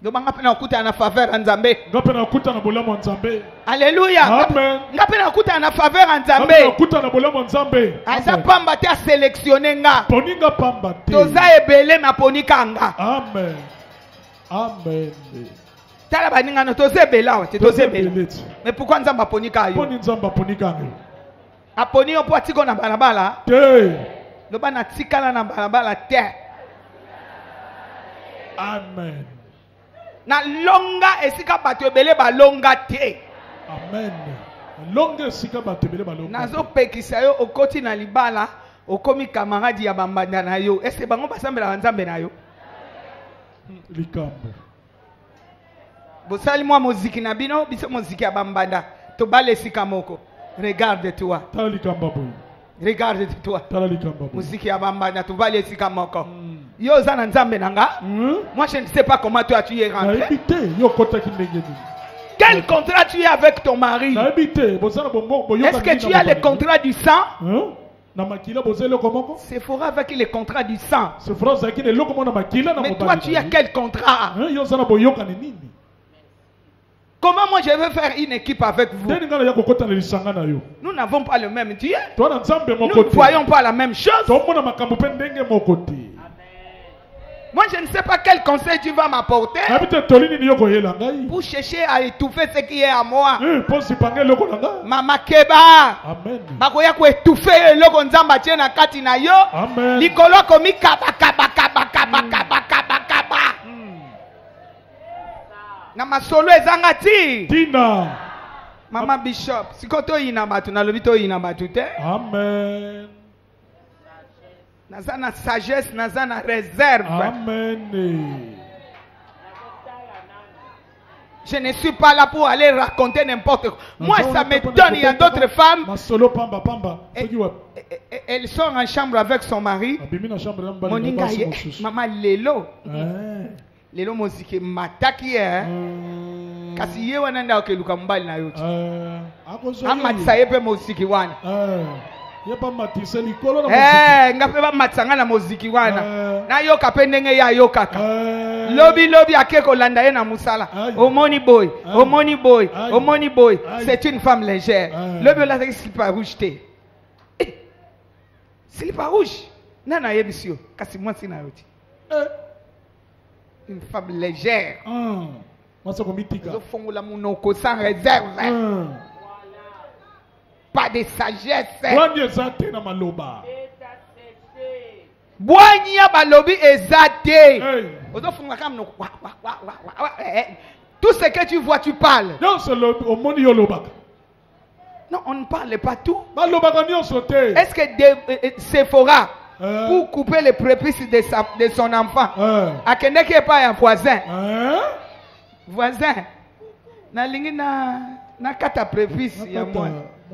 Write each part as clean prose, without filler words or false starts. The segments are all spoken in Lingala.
Alléluia. Amen. Amen. Amen. Mais pourquoi nous avons ponika yo? Aponi on peut na balabala. Le bana tikala na balabala te. Amen. Na longa esika bato ebele ba longa te. Amen. Longa esika bato ebele ba longa. Nazo pekisa yo okoti na libala okomi camarade ya bambanda na yo. Est-ce bango basambela nzambe na yo? Likambo. Bosali mwa muziki na bino biso muziki ya bambanda. To bale sika moko. Regarde-toi. Tala likambo boy. Regarde-toi. Tala likambo boy. Muziki ya bambanda to bale sika moko. Yo zana nzambe nanga. Moi je ne sais pas comment toi tu es rentré. Quel contrat tu as avec ton mari? Est-ce que tu as le contrat du sang? C'est fort avec le contrat du sang. Mais toi tu as quel contrat? Comment moi je veux faire une équipe avec vous? Nous n'avons pas le même Dieu. Nous ne voyons pas la même chose. Moi je ne sais pas quel conseil tu vas m'apporter pour chercher à étouffer ce qui est à moi. Mama Keba. Makoya ko étouffer le gonzamba tiena kati na yo. Likolo komi kaba kaba kaba kaba kaba kaba kaba. Na masolo ezangati. Tina. Mama Bishop, sikoto ina batu na lobito ina batu te. Amen. Nazana sagesse, nazana réserve. Amen. Je ne suis pas là pour aller raconter n'importe quoi. Moi, ça me donne. Il y a d'autres femmes. Elles sont en chambre avec son mari. Moninga, maman Lelo. Lelo mozike mataki kasi ye wana nda okeluka mbali na yote. Amatisa ye pe moziki wana. Ngape ba matsanga na moziki wana. Na yoka pe ndenge ya yokaka. Lobi akeko landa ye na musala. Omoni boy, omoni boy, omoni boy. C'est une femme légère. Lobi la slip rouge te. Slip rouge. Nana yebisio kasi moi sina yoti. Une femme légère. Sans réserve. Pas de sagesse. Boigna balobi ezate. Tout ce que tu vois, tu parles. Non, on ne parle pas tout. Est-ce que Sephora pour couper les prépuces de son enfant, à qui n'est pas un voisin, voisin, na lingi na kata prépuce ya moi.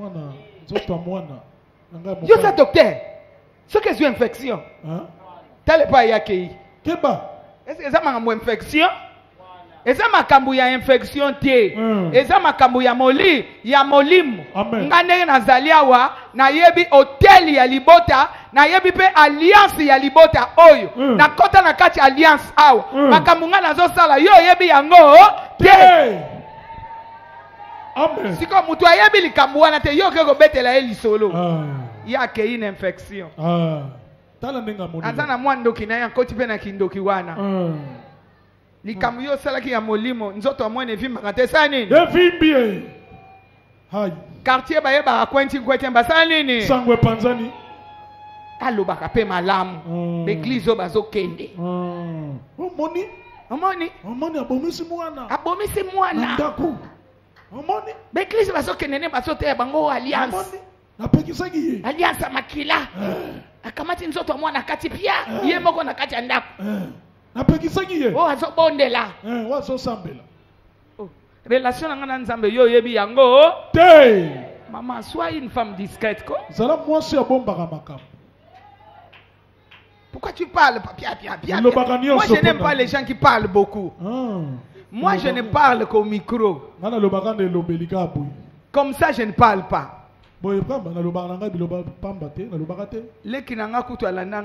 Yo ça docteur, ce que c'est une infection. T'as pas yakei. Est-ce que ça m'a une infection? Et ça m'a kambu ya infection té. Et ça m'a kambu ya moli, ya molim. Ngane na zaliawa na yebi hotel ya libota, na yebi pe alliance ya libota oyo. Na kota na kati alliance awa. Makambu ngana zo sala yo yebi yango té. Amen. Si comme mutu yebi likambu wana te yo keko betela eli solo. Ya ke une infection. Tala ndinga moni. Azana mwandoki na ya koti pe na kindoki wana. Likambu yo salaki ya molimo nzoto amwene vimba kate sanini evimbie hai quartier baye ba kwenti kwete mbasanini sangwe panzani aloba kape malamu l'église bazo kende omoni abomisi mwana ndaku omoni l'église bazo kende ne bazo te bango alliance napekisaki ye alliance makila akamati nzoto mwana kati pia ye moko na kati ndaku oh azobondela wazosambela relation ngana nzambe yo yebi yango te maman sois une femme discrète ko zala mwasi abombaka makambo. Pourquoi tu parles pia moi je n'aime pas les gens qui parlent beaucoup. Moi je ne parle qu'au micro. Comme ça je ne parle pas. Leki nanga kutu alandanga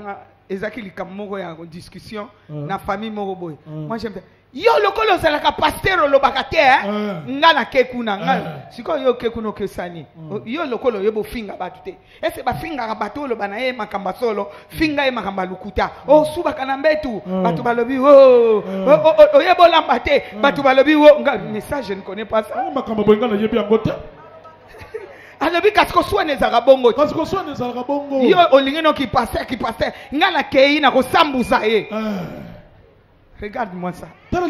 ezaki likambo ya discussion na famille moko boy. Moi j'aime yo lokolo sala ka pasteur lobaka te nga na kekuna nga siko yo kekuna kesani yo lokolo yo bo finga batu te ese ba finga bato lo bana ye makamba solo finga ye makamba lukuta o suba kana mbetu batu balobi o ye bolamba te batu balobi o nga message je ne connais pas ça makamba boyenga na yebi yango te alobi kasiko soine ezaka bongo kasiko soine ezaka bongo yo olingi no ki pasteur nga na kei na ko sambuza ye regarde-moi ça.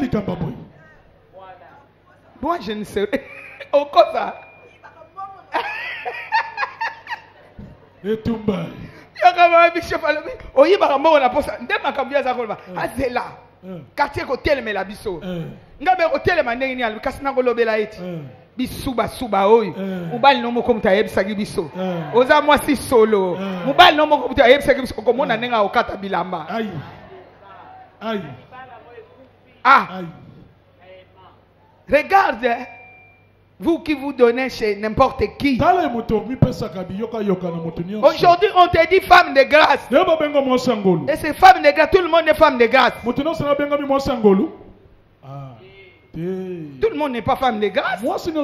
Moi, je ne sais pas. Au cosa. Et tout bas. Y'a bishop alobi. Oyi bakambo on a posé. Ndem makambia za kolba. Azela. Quartier hôtel me la biso. Ngabe hôtel mandenge ni alobi kasina kolobela eti. Bisuba suba oyo. Mubali no moko muta yebisa biso. Oza mwasi solo. Mubali no moko muta yebisa biso komona nenga okata bilamba. Aïe. Aïe. Ah, regarde, vous qui vous donnez chez n'importe qui. Aujourd'hui, on te dit femme de grâce. Et c'est femme de grâce, tout le monde est femme de grâce. Tout le monde n'est pas femme de grâce.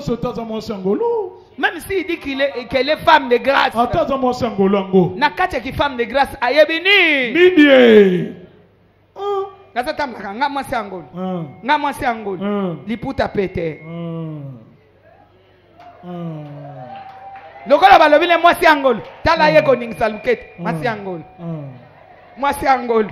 Même s'il dit qu'elle est femme de grâce. Nakate qui femme de grâce, ayebini. Nga mwasi angolo. Nga mwasi angolo. Liputa pete. Lokola balobi le mwasi angolo. Tala ye ko ningisa lukete. Mwasi angolo. Mwasi angolo.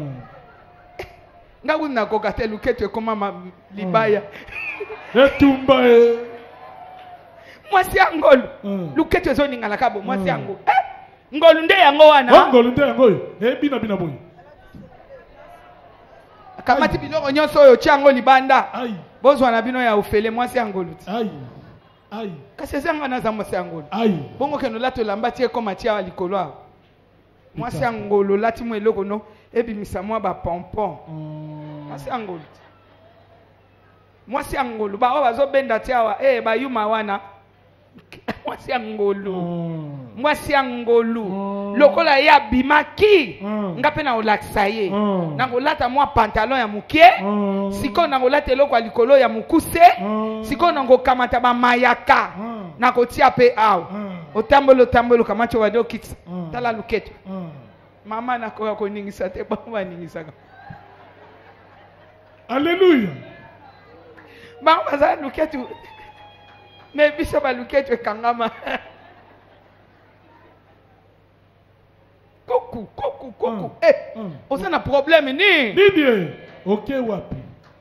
Nga kuna kokate lukete koma libaya. Etumba Mwasi angolo. Lukete zo ningala kabo mwasi angolo. Ngolo nde yango wana. Ngolo nde yango. Bina bina boy. Kamati biloko nyonso oyo chango libanda bozwa na bino ya ufele mwasi angolo ai kasi ezanga na za mwasi angolo ai bongo keno lato lambati ekoma tia likolo awo mwasi angolo lati mo eloko no ebimisa mwa ba pompon mwasi angolo ba o bazobenda tia wa bayuma wana mwasi angolo lokola ya bimaki ngape na olakisa ye nangolata mwa pantalon ya mukie siko nangolata eloko ya likolo ya mukuse siko nangokamata bamayaka nakotia pe awo otambolo kamacho wado kitsa tala luketo mama nakoya koningisa te bamba ningisaka Alléluia mama za luketo mais biso ba luketo kangama koku osana problème ni Didier OK wapi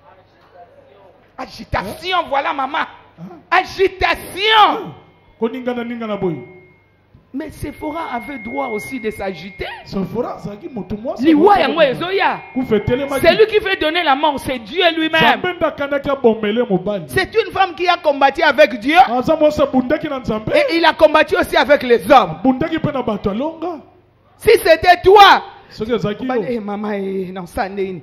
agitation voilà maman agitation koningana boy. Mais Sephora avait droit aussi de s'agiter. Sephora zaki moto moi c'est lui qui fait donner la mort, c'est Dieu lui-même. C'est une femme qui a combattu avec Dieu. Et il a combattu aussi avec les hommes. Si c'était toi, maman, non, ça n'est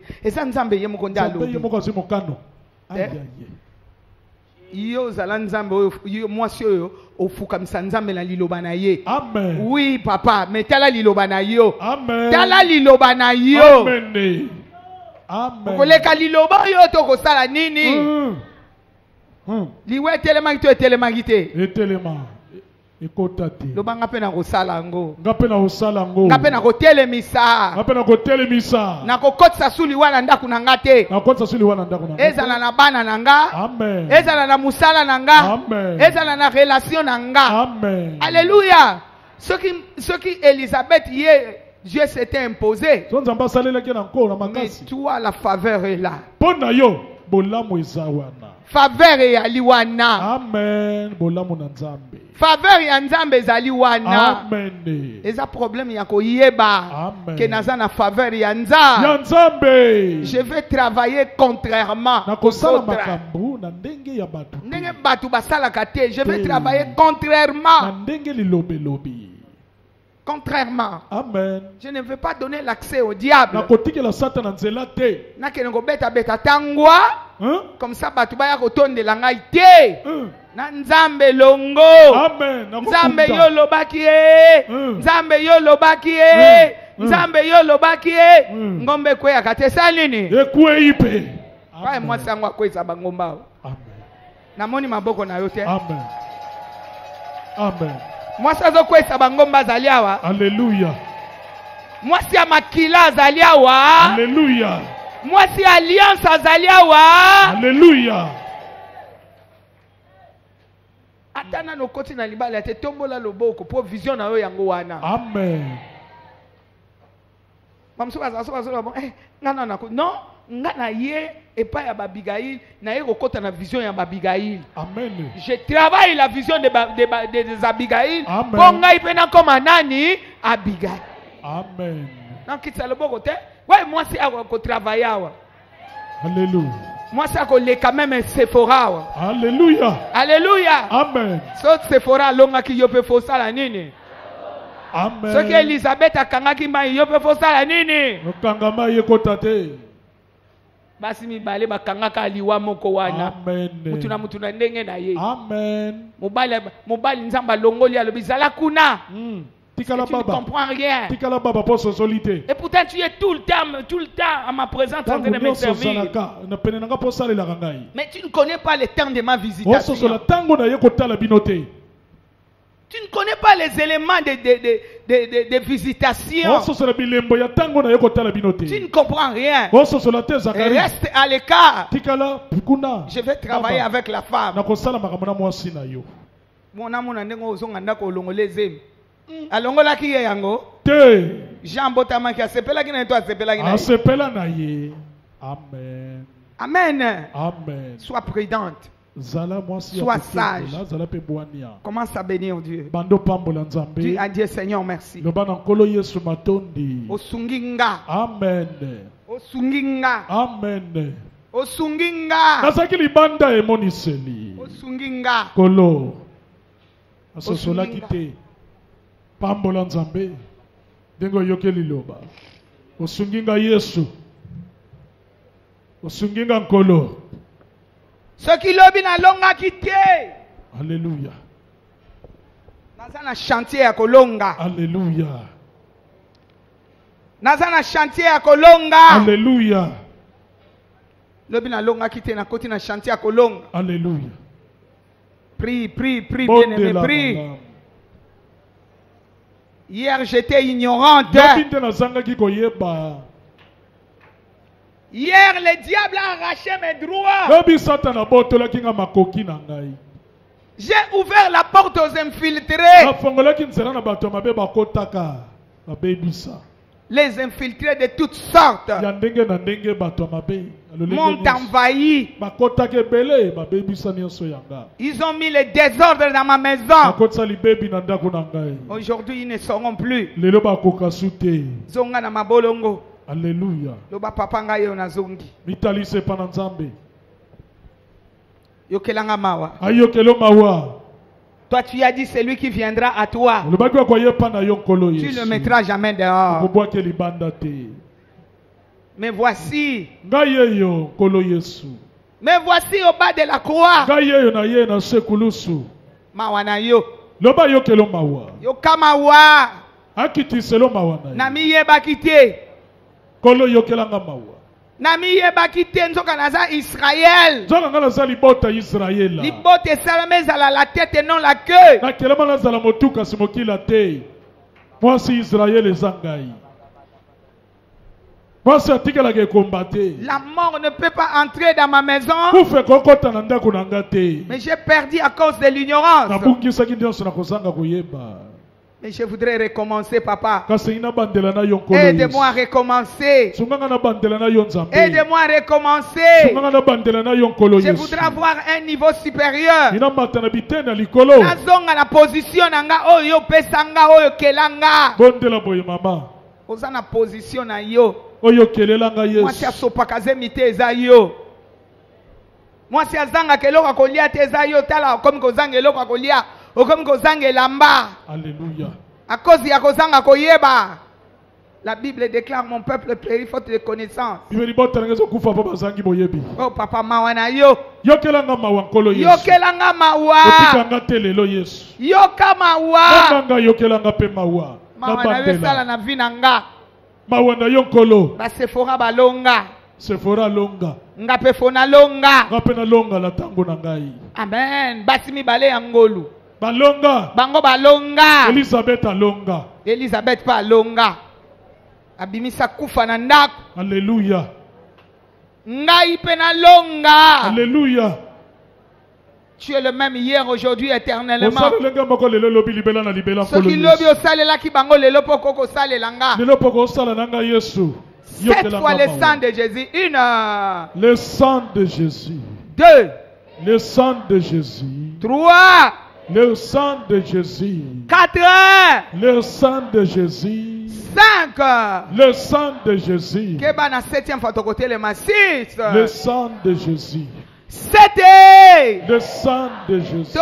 yo zala nzambe yo mwasi oyo ofukamisa nzambe na liloba na ye. Amen. Oui papa, mais tala liloba na yo. Amen. Tala liloba na yo. Amen. Amen. Koleka liloba yo to kosala nini? Liwe telema to telema gite. Etelema. Ekotati. Lobanga pe na kosala ngo. Ngape na kosala ngo. Ngape na kotelemisa. Ngape na kotelemisa. Na kokotsa suli wana ndaku na ngate. Na kokotsa suli wana ndaku na ngate. Ezala na bana nanga. Amen. Ezala na musala nanga. Amen. Ezala na relation nanga. Amen. Alléluia. Ce qui Elisabeth hier Dieu s'était imposé. Mais toi la faveur est là. Pona yo bolamu ezawana. Faveur ya liwana. Amen. Bolamu na nzambe. Faveur ya nzambe ezali wana. Amen. Eza problème ya koyeba. Amen. Que naza na faveur ya nzambe. Ya nzambe. Je vais travailler contrairement. Na kosala makambu na ndenge ya batu. Ndenge batu basalaka te. Je vais travailler contrairement. Na ndenge lilobelobi. Contrairement. Amen. Je ne veux pas donner l'accès au diable. Na kotikela Satan nzela te. Na kengo beta tangwa. Comme ça batu baya kotondela ngai te. Na nzambe longo. Amen. Nzambe yo lobaki e. Nzambe yo lobaki e. Nzambe yo lobaki e ngombe kwe akatesa nini? Ekwe ipe. Kwa mwasi yangu akweza bangomba. Amen. Namoni maboko na yote. Amen. Amen. Mwasi azokwesa bangomba zaliawa. Alléluia. Mwasi ya makila zaliawa. Alléluia. Mwasi alliance zaliawa. Alléluia. Atana no koti na libala te tombola loboko po vision na yo yango wana. Amen. Mamsuka za bon ngana na non ngana ye epa ya Abigail na ye kokota na vision ya Abigail. Amen. Je travaille la vision des Abigail. Amen. Ponga ipena koma nani Abigail. Amen. Na kitsa loboko te. Ouais moi c'est à ko travailler wa. Alléluia. Moi c'est à ko le quand même Sephora wa. Alléluia. Alléluia. Amen. So Sephora longa ki yo pe fosa la nini. Amen. Ce que Elisabeth akangaki mai yo pe fosa la nini. Okangama yekota te. Basi mibale bakangaka liwa moko wana. Amen. Mutu na ndenge na ye. Amen. Mobali nzamba longoli alobi zala kuna. Tikala tu ne baba. comprends rien. Tikala baba pour solité. Et pourtant tu es tout le temps à ma présence en train de me servir. Mais tu ne connais pas les temps de ma visitation. Tu ne connais pas les éléments de visitation. Tu ne comprends rien. Reste à l'écart. Je vais travailler avec la femme. Mon amour alongola ki yango te Jean Botama ki asepela ki na to asepela ki na asepela na ye. Amen. Amen. Amen. Sois prudente. Sois sage. Commence à bénir Dieu. Dis à Dieu Seigneur merci. Osunginga. Amen. Osunginga. Amen. Osunginga. Nasaki libanda emoniseli. Osunginga. Kolo. Asosola kite. Pambola nzambe. Dengo yoke liloba. Osunginga Yesu. Osunginga nkolo. Ce qui lobi na longa kite. Alléluia. Naza na chantier ya kolonga. Alléluia. Naza na chantier ya kolonga. Alléluia. Lobi na longa kite na koti na chantier ya kolonga. Alléluia. Prie, bien-aimé, prie. Hier, j'étais ignorante. Hier, le diable a arraché mes droits. J'ai ouvert la porte aux infiltrés. Les infiltrés de toutes sortes m'ont envahi. Ils ont mis le désordre dans ma maison. Aujourd'hui, ils ne seront plus. Zonga na mabolongo. Alléluia. Loba papa nga yo na zongi. Mitalise pana nzambe. Yokelanga mawa. Ayokelo mawa. Toi tu as dit c'est lui qui viendra à toi. Tu ne le mettras jamais dehors. Mais voici. Mais voici au bas de la croix. Mawana yo. Loba yokelo mawa. Yokamawa. Akitiselo mawa na. Nami yeba kite. Kolo yokelanga mawa. Nami yeba kite nzoka naza Israël. Nzoka ngala za libota Israël. Libota esalame ezala la tête et non la queue. Na kelema na zala motuka simokila te. Mwasi Israël ezangai. Mwasi atikala ke combattre. La mort ne peut pas entrer dans ma maison. Kufe kokota na ndako na ngate. Mais j'ai perdu à cause de l'ignorance. Na bungisa kindio na kozanga kuyeba. Mais je voudrais recommencer, papa. Aide-moi à recommencer. Aide-moi à recommencer. Je voudrais avoir un niveau supérieur. Nazonga na position nanga oyo pesanga oyo kelanga. Oza na position na yo. Moi si asopakaze mite eza yo. Moi si azanga keloko kolia te eza yo tala comme kozanga eloko kolia. Alléluia. À cause de kozanga koyeba. La Bible déclare mon peuple périt faute de connaissance. Oh papa mawana yo. Yokelanga mawa. Yokelanga mawa. Yoka mawa. Yokelanga pe mawa. Mawana yo sala na vinanga. Mawanda yonkolo. Ba Sephora balonga. Sephora longa. Ngape fona longa. Ngape na longa la tango na ngai. Amen. Basimi bale angolu. Balonga. Bango balonga. Elisabeth alonga. Elisabeth pa longa. Abimisa kufa na ndako. Alléluia. Ngai pe na longa. Alléluia. Tu es le même hier, aujourd'hui, éternellement. Sept fois le sang de Jésus. Une. Le sang de Jésus. Deux. Le sang de Jésus. Trois. Le sang de Jésus. Quatre. Le sang de Jésus. Cinq. Le sang de Jésus. Keba septième fois côté le six. Le sang de Jésus. Sept. Le sang de Jésus.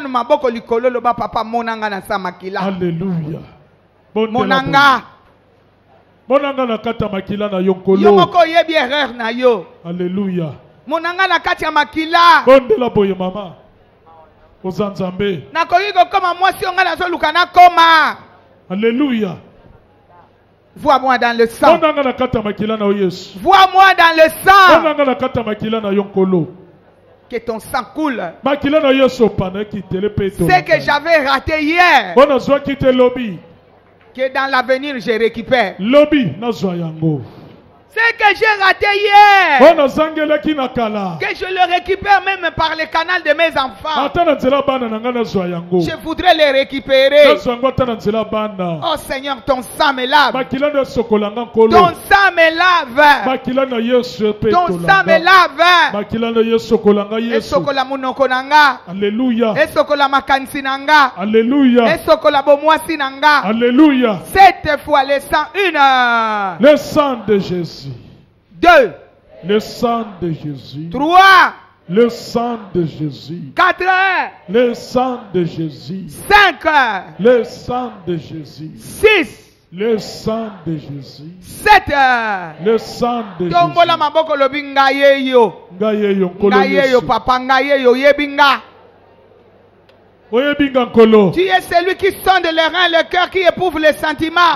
Alléluia. Monanga. Monanga na kata makila na yonkolo. Yomoko yebi erreur na yo. Alléluia. Monanga na kati ya makila. Bondela boye mama. Ozanzambe. Na koyiko koma mwasi onga na zo lukana koma. Alléluia. Vois-moi dans le sang. Monanga na kata makila na Yesu. Vois-moi dans le sang. Monanga na kata makila na yonkolo. Que ton sang coule. Makila na Yesu pana ki telepeto. C'est que j'avais raté hier. Bona zwa ki te lobby. Que dans l'avenir je récupère. Lobby na zwa yango. C'est que j'ai raté hier. Bona zangela ki na kala. Que je le récupère même par le canal de mes enfants. Atana nzela bana na ngana zwa yango. Je voudrais les récupérer. Na zwa ngota na nzela bana. Oh Seigneur, ton sang me lave. Makila na sokolanga nkolo. Ton sang me lave. Makila na Yesu pe ton sang me lave. Makila na Yesu sokolanga Yesu. Esokola munoko nanga. Alléluia. Esokola makansi nanga. Alléluia. Esokola bomwasi nanga. Alléluia. Sept fois le sang. Une. Le sang de Jésus. Deux. Le sang de Jésus. Trois. Le sang de Jésus. Quatre. Le sang de Jésus. Cinq. Le sang de Jésus. Six. Le sang de Jésus. Sept. Le sang de Jésus. Tombola maboko lobi ngayeyo. Ngayeyo nkolo Yesu. Ngayeyo papa ngayeyo yebinga. Tu es celui qui sonde le rein, le cœur, qui éprouve les sentiments.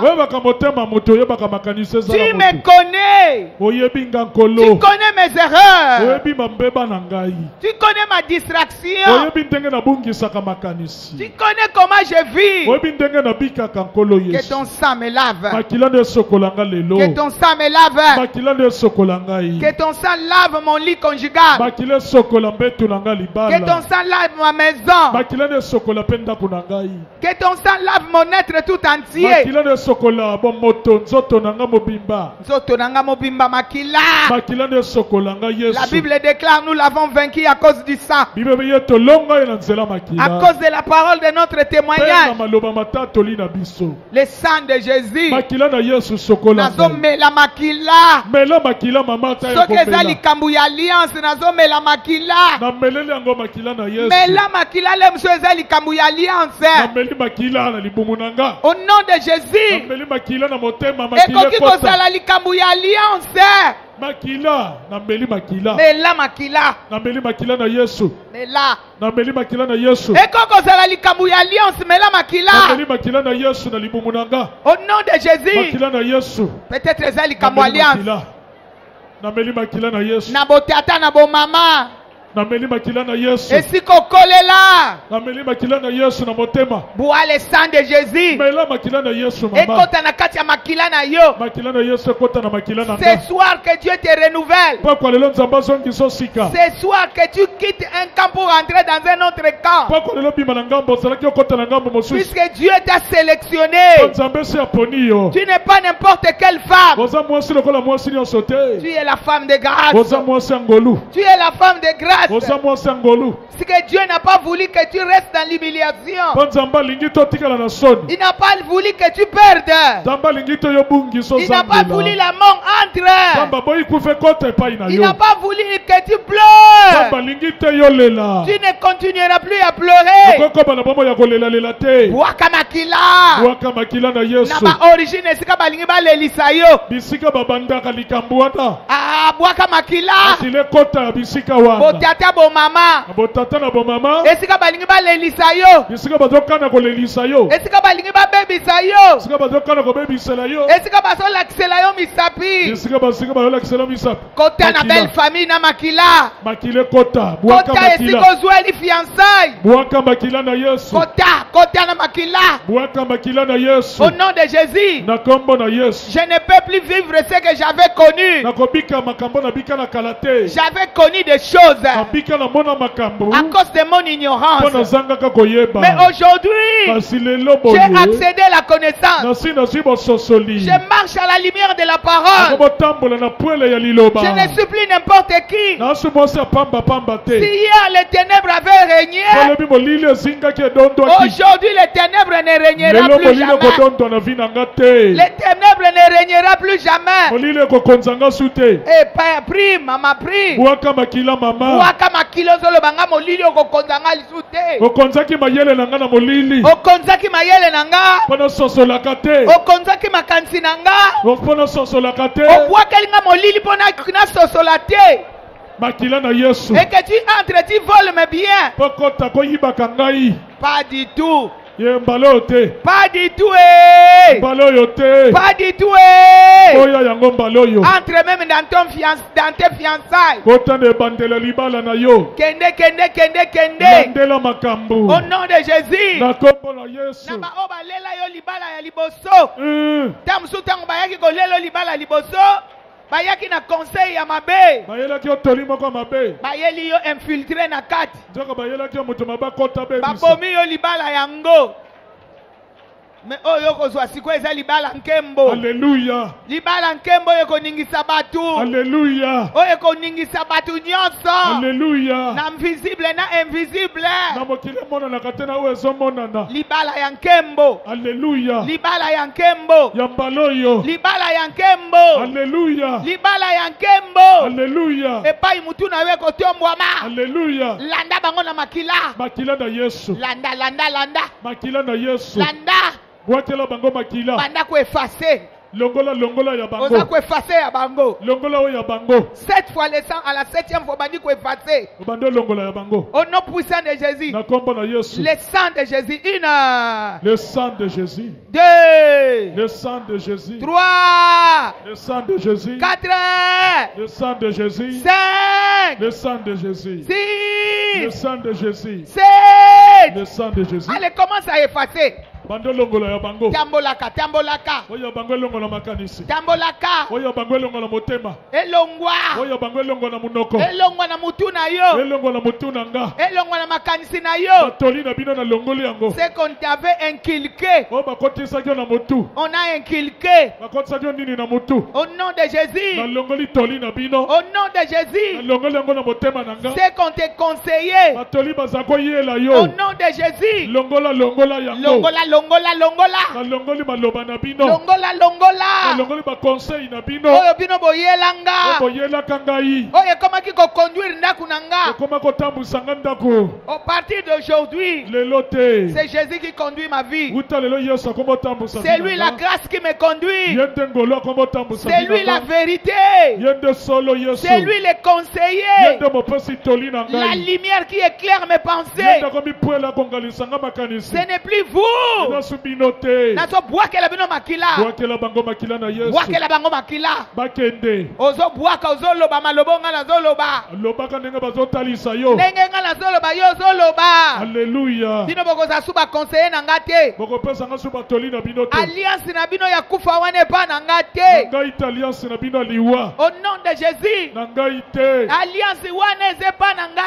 Tu me connais. Tu connais mes erreurs. Tu connais ma distraction. Tu connais comment je vis. Que ton sang me lave. Que ton sang me lave. Que ton sang lave mon lit conjugal. Que ton sang lave ma maison. Que ton sang lave mon être tout entier. La Bible déclare nous l'avons vaincu à cause du sang. À cause de la parole de notre témoignage. Le sang de Jésus. Nazomela makila. Soki ezali kambu ya alliance nazomela makila. Mela makila le mso ezali kambu ya alliance. Au nom de Jésus. Ekoki kozala likambu ya alliance. Makila, nameli makila. Mela makila. Nameli makila na Yesu. Mela. Nameli makila na Yesu. Ekoko zala likambu ya alliance mela makila. Nameli makila na Yesu na libumunanga. Au nom de Jésus. Makila na Yesu. Peut-être ezali likambu alliance. Nameli makila na Yesu. Na botata na bo mama. Nameli makila na Yesu. Esiko kolela. Nameli makila na Yesu na motema. Bois le sang de Jésus. Mela makila na Yesu mama. Ekota na kati ya makila na yo. Makila na Yesu ekota na makila na. Ce soir que Dieu te renouvelle. Papa lelo nzamba zongi so sika. Ce soir que tu quittes un camp pour entrer dans un autre camp. Papa lelo bima na ngambo zalaki okota na ngambo mosusu. Puisque Dieu t'a sélectionné. Nzambe se aponi yo. Tu n'es pas n'importe quelle femme. Oza mwasi lokola mwasi nyonso te. Tu es la femme de grâce. Oza mwasi ngolu. Tu es la femme de grâce. Oza mwasi ngolu. C'est que Dieu n'a pas voulu que tu restes dans l'humiliation. Il n'a pas voulu que tu perdes. Il n'a pas voulu la mort entre. Il n'a pas voulu que tu pleures. Tu ne continueras plus à pleurer. Bwaka makila. Na ba origine esika balingi balelisa yo. Ah, bwaka makila. Botata bo mama. Esika balingi balelisa yo. Esika balingi babebisa yo. Esika basolakisela yo misapi. Kota na belle famille na makila. Kota esika ozweli fiançailles. Kota na makila. Au nom de Jésus, je ne peux plus vivre ce que j'avais connu. J'avais connu des choses à cause de mon ignorance. Mais aujourd'hui, j'ai accédé à la connaissance. Je marche à la lumière de la parole. Je ne suis plus n'importe qui. Si hier les ténèbres avaient régné, aujourd'hui les ténèbres ne régnera plus jamais. Les ténèbres ne régnera plus jamais. Et père, prie, maman, prie. Waka makilo zolo banga molili okokonzanga lisute. Okonzaki mayele nanga. Okonzaki makansi nanga. Obwakelinga molili pona na sosolate. Et que tu entres, tu voles mes biens. Pas du tout. Pas du tout. Pas du tout. Entre même dans tes fiançailles. Kende. Au nom de Jésus. Naba oba lela yo libala ya liboso. Tamsu tango bayaki ko lelo libala liboso. Bayaki na conseil ya mabe. Bayeli yo infiltré na kati. Babomi yo libala yango. Mais oyo kozwa siko eza libala nkembo. Alléluia. Libala nkembo yo koningisa batu. Alléluia. Oyo koningisa batu nyonso. Alléluia. Na invisible na invisible. Na mokile mona na katena oyo ezomonana. Libala ya nkembo. Alléluia. Libala ya nkembo. Yambaloyo. Libala ya nkembo. Alléluia. Libala ya nkembo. Alléluia. Epai mutu na we kotombwama. Alléluia. Landa bango na makila. Makila na Yesu. Landa. Makila na Yesu. Landa. Bwakela bango makila. Banda ko effacer. Longola ya bango. Oza ko effacer ya bango. Longola o ya bango. 7 fois le sang à la 7e fois bandi ko effacer. Bando longola ya bango. Au nom puissant de Jésus. Na kombo na Yesu. Le sang de Jésus. 1. Le sang de Jésus. 2. Le sang de Jésus. 3. Le sang de Jésus. 4. Le sang de Jésus. 5. Le sang de Jésus. 6. Le sang de Jésus. 7. Le sang de Jésus. Allez, commence à effacer. Bando longola ya bango. Tambolaka. Oya bango longola makanisi. Tambolaka. Oya bango longola motema. Elongwa. Oya bango longola munoko. Elongwa na mutu na yo. Elongwa mutu na nga. Elongwa na makanisi na yo. Toli na bino na longoli yango. C'est qu'on t'avait inculqué. O bakotisa kyo na mutu. On a inculqué. Bakotisa kyo nini na mutu. Au nom de Jésus. Na longoli toli na bino. Au nom de Jésus. Na longoli yango na motema na nga. C'est qu'on t'a conseillé. Batoli bazako yela yo. Au nom de Jésus. Longola yango. Longola. Na longoli maloba na bino. Longola. Na longoli ba conseil na bino. Oyo bino boyelanga. Boyela kangai. Oyo koma ki ko conduire ndaku nanga. Koma ko tambusanga ndako. Au partir d'aujourd'hui, lelote. C'est Jésus qui conduit ma vie. Uta lelo Yesu akombo tambusa. C'est lui la grâce qui me conduit. Yende ngolo akombo tambusa. C'est lui la vérité. Yende solo Yesu. C'est lui le conseiller. Yende mopesi toli na ngai. La lumière qui éclaire mes pensées. Yende komi puela kongalisanga makanisi. Ce n'est plus vous. Nasubinote. Naso bwakela bino makila. Bwakela bango makila na Yesu. Bwakela bango makila. Bakende. Ozo bwaka ozoloba malobonga na zoloba. Lobaka ndenge bazotalisa yo. Ndenge nga na zoloba yo zoloba. Alléluia. Bino bokoza suba conseiller na ngate. Bokopesa nga suba toli na bino te. Alliance na bino ya kufa wane pa na ngate. Ngai alliance na bino liwa. Au nom de Jésus. Na ngai te. Alliance wane ze pa na ngate.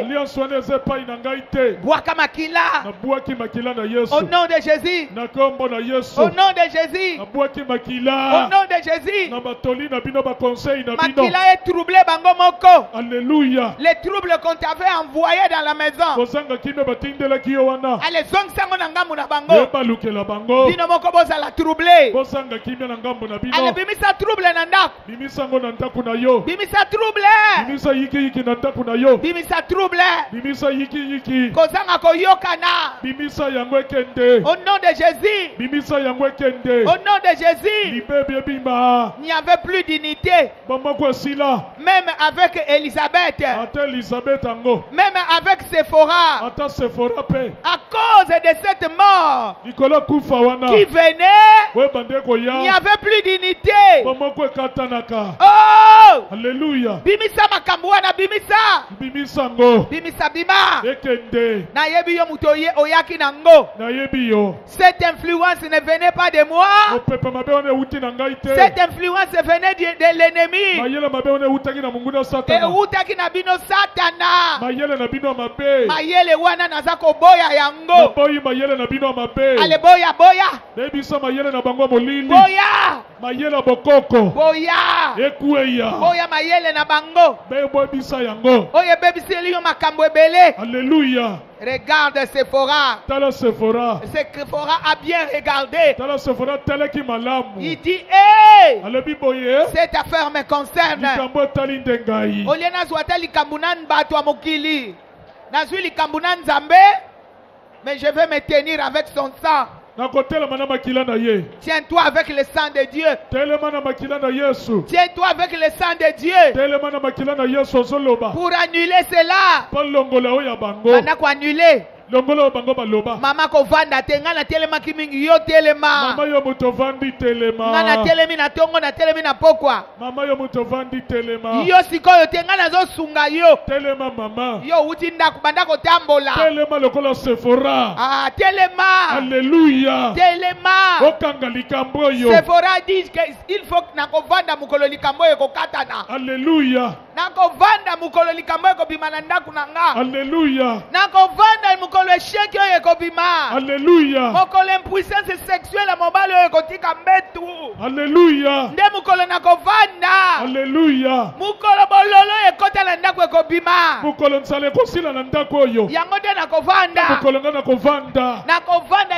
Alliance wana eza pa ina ngai te. Bwaka makila. Nabwaki makila na Yesu. Au nom de Jésus. Na kombo na Yesu. Au nom de Jésus. Nabwaki makila. Au nom de Jésus. Na batoli na bino ba conseil na bino. Makila est troublé bango moko. Alléluia. Les troubles qu'on t'avait envoyés dans la maison. Kozanga kime batindela ki yo wana. Allez, zong sango na ngambu na bango. Yeba lukela bango. Bino moko boza la troublé. Kozanga kime na ngambu na bino. Allez, bimisa trouble na ndako. Bimisa ngo na ndaku na yo. Bimisa trouble. Bimisa yiki na ndaku na yo. Bimisa trouble. Bimisa yiki. Kozanga koyokana. Bimisa yango ekende. Au nom de Jésus. Bimisa yango ekende. Au nom de Jésus. Libebe bimba. Il n'y avait plus d'unité. Bamako sila. Même avec Elisabeth. Ata Elisabeth ango. Même avec Sephora. Ata Sephora pe. À cause de cette mort Nicolas kufa wana. qui venait, We bandeko ya. il n'y avait plus d'unité. Bamako katanaka. Oh! Alléluia. Bimisa makambuana bimisa. Bimisa ngo. Bimisa bima. Ekende. Na yebi yo mutoye oyaki nango. Na yebi yo. Cette influence ne venait pas de moi. Opepe mabe wana uti na ngai te. Cette influence venait de l'ennemi. Mayele mabe wana utaki na mungu na Et satana. utaki na bino satana. Mayele na bino mabe. Mayele wana nazako boya yango. Naboyi mayele na bino mabe. Ale boya boya. Nebisa mayele na bango molili. Boya. Mayele bokoko. Boya. Ekueya. Boya mayele na bango. Bebo bisa yango. Oye bebiseli yo makambo ebele. Alléluia. Regarde Sephora. Tala Sephora. Sephora a bien regardé. Tala Sephora teleki malamu. Il dit, hey, Alebi boye. cette affaire me concerne. Likambo tali ndengai. Olie nazwa ta likambo na bato ya mokili. Nazwi likambo na Nzambe, mais je vais me tenir avec son sang. Nakotelema na makila na ye. Tiens-toi avec le sang de Dieu. Telema na makila na Yesu. Tiens-toi avec le sang de Dieu. Telema na makila na Yesu ozoloba. Pour annuler cela. Palongola oya bango. Banda ko annuler. Longolo bango baloba. Mama ko vanda te ngana telema kimingi yo telema. Mama yo moto vandi telema. Ngana telemi na tongo na telemi na pokwa. Mama yo moto vandi telema. Yo sikoyo te ngana zo sunga yo. Telema mama. Yo uti ndaku banda ko tambola. Telema lokola Sephora. Ah, telema. Alléluia. Telema. Okanga likambo yo. Sephora dit qu'il faut na ko vanda mukolo likambo yo ko katana. Alléluia. Na ko vanda mukolo likambo yo ko bimana ndaku na nga. Alléluia. Na ko vanda mukolo échec yo ko bima. Alléluia. Mukolo impuissance sexuelle mobile yo ko tika mbetu. Alléluia. Nde mukolo na ko vanda. Alléluia. Mukolo bololo e kota na ndaku ko bima. Mukolo nsale kosila na ndako yo. Yango de na ko vanda. Mukolo ngana kovanda. Na ko vanda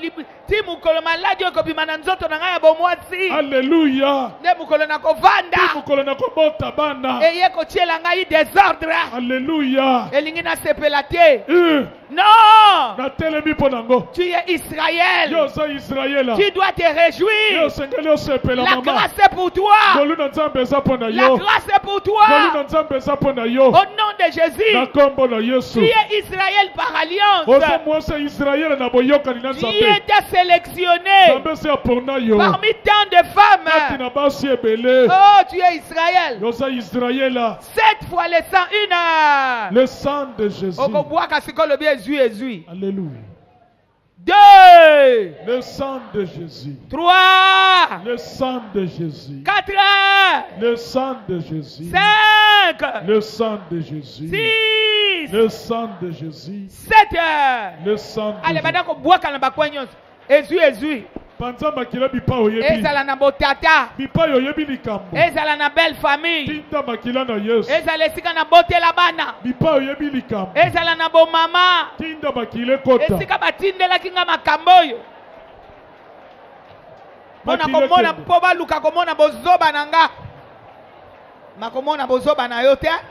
ti mukolo maladi yo ko bima na nzoto na nga ya bomwasi. Alléluia. Nde mukolo na ko vanda. Ti mukolo na kobota bana. Eye ko tiela ngai désordre. Alléluia. Elingi na sepela te. Na Non! telemi ponango. Tu es Israël. Yo sa Israëla. Tu dois te réjouir. Yo sengeli osepela La mama. grâce est pour toi. Golu na nzambe eza pona La yo. grâce est pour Golu toi. na nzambe eza pona yo. Au nom de Jésus. Na kombo na Yesu. Tu es Israël par alliance. Oza mwasa Israëla na boyokani na Tu nzambe. étais sélectionné Nzambe se apona yo. parmi tant de Kati femmes. na basi ebele. Oh, tu es Israël. Yo sa Israëla. 7 fois le sang, une heure. Le sang de Jésus. Okobwaka sikolo bien ezui. Alléluia. 2, Le sang de Jésus. 3, Le sang de Jésus. 4, Le sang de Jésus. 5, Le sang de Jésus. 6, Le sang de Jésus. 7. Le sang de Allez, Jésus. banda kobwaka na bakwa nyonso. Ezui. Panza makila bipa oyebi. Ezala na botata. Bipa oyebi likambo. Ezala na belle famille. Tinda makila na Yesu. Ezala esika na botela bana. Bipa oyebi likambo. Ezala na bomama. Tinda makile kota. Esika batindelaki nga makambo oyo. Mona Makile komona kende. po baluka komona bozoba na nga. Makomona bozoba na yo te.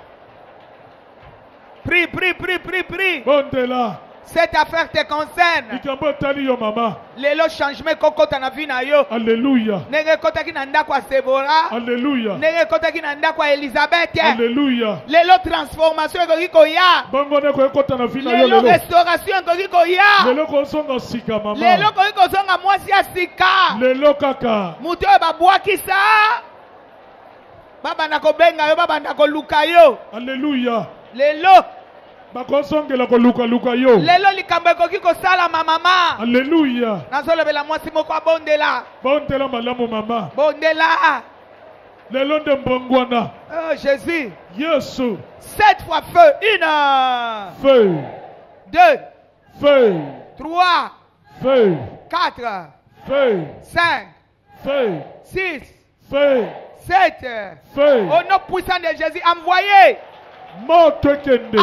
Prie. Bondela. Cette affaire te concerne. Likambo tali yo mama. Lelo changement kokota na vie na yo. Alléluia. Nenge kotaki na ndako ya Sebora. Alléluia. Nenge kotaki na ndako ya Elisabeth. Alléluia. Lelo transformation ekoki koya. Bongo ne koyekota na vina yo Lelo lelo. restauration ekoki koya. Lelo kozonga sika mama. Lelo koki kozonga mwasi ya sika. Lelo kaka. Mutu oyo babwakisa. Babanda kobenga yo, babanda koluka yo. Alléluia. Lelo. Bakosongela koluka luka yo. Lelo likambo ekoki kosalama mama. Alléluia. Nazolobela mwasi moko abondela. Bondela malamu mama. Bondela. Oh Jésus. Yesu. 7 fois feu. 1. Feu. 2. Feu. 3. Feu. 4. Feu. 5. Feu. 6. Feu. 7. Feu. Au nom puissant de Jésus, envoyez. Moto kende.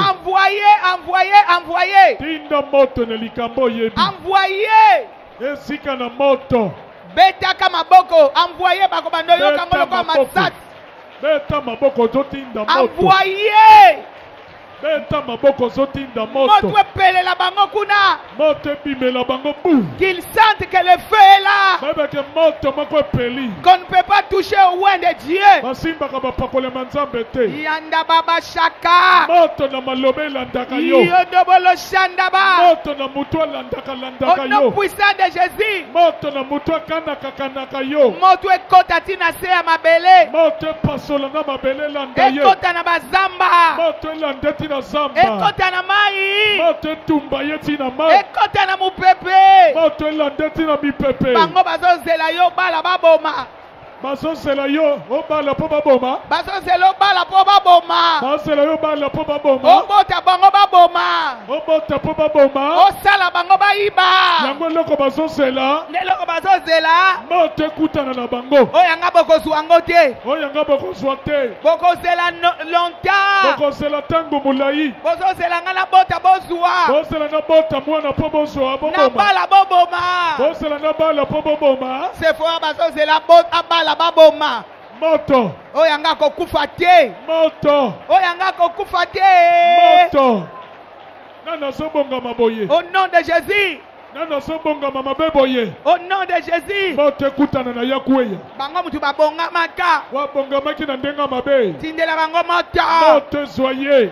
Envoyez. Tinda moto ne likambo yebi. Envoyez. Esika na moto. Beta kama boko. Envoyez bako bandoyo kama loko masat. Beta maboko zotinda moto. Envoyez. Beta maboko zotinda moto. Moto epele la bango kuna. Moto bimela bango bou. Qu'ils sentent que le feu est là. Baba ke moto mako peli. Qu'on ne peut pas toucher au oin de Dieu. Basimba ka bapakole manzambe te. Yanda baba shaka. Moto na malobe landaka yo. Yodobolo shandaba. Moto na mutu landaka Au nom yo. puissant de Jésus. Moto na mutu kanaka yo. Moto ekota tina se ya mabele. Moto pasola na mabele landa ye. Ekota na bazamba. Moto landa tina zamba. Ekota na mai. Moto tumba ye tina mai. Ekota na mupepe. Moto landa tina mipepe. Bango bazozela yo bala baboma. Bazozela yo obala po baboma. Bazozela bala po baboma. Bazozela yo bala po baboma. Obota bango baboma. Obota po baboma. Osala bango baiba. Yango loko bazozela. Neloko bazozela. Moto kutana na bango. Oyanga bokozwa ngo te. Oyanga bokozwa te. Bokozela longtemps. Bokozela tango mulai. Bozozela nga na bota bozwa. Bozela na bota mwana po bozwa boboma. Na bala boboma. Bozela na bala po boboma. C'est fort bazozela bota bala baboma. Moto. Oyanga kokufa te. Moto. Oyanga kokufa te. Moto. Nana sobonga maboye. Au nom de Jésus. Nana sobonga mabeboye. Au nom de Jésus. Moto kutana na yakweya. Bango mutu babonga maka. Wabonga maki na ndenga mabe. Tindela bango moto. Moto soyez.